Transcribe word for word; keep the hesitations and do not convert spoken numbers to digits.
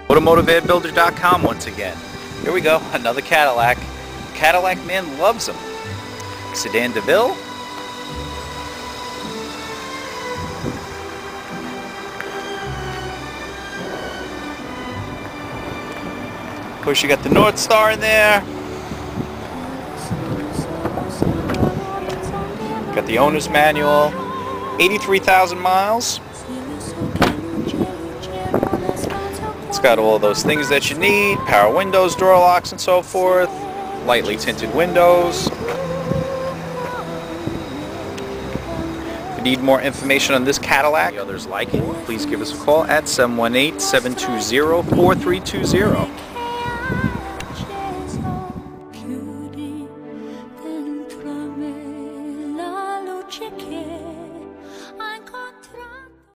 automotive ad builder dot com once again. Here we go, another Cadillac. Cadillac man loves them. Sedan Deville. Of course you got the North Star in there. Got the owner's manual. eighty-three thousand miles. It's got all those things that you need. Power windows, door locks, and so forth. Lightly tinted windows. If you need more information on this Cadillac, others like it, please give us a call at seven one eight, seven two zero, four three two zero.